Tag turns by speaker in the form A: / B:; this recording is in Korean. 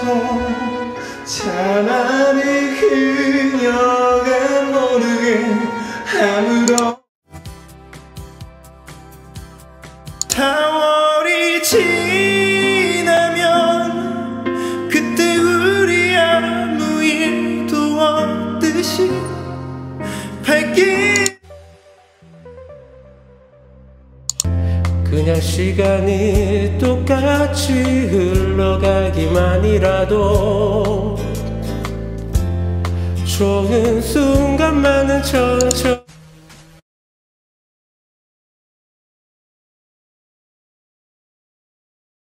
A: 차라리 그녀가 모르게 아무도 4월이 지나면 그때 우리 아무 일도 없듯이 밝게 그냥 시간이 똑같이 흘러가기만이라도 좋은 순간만은 천천히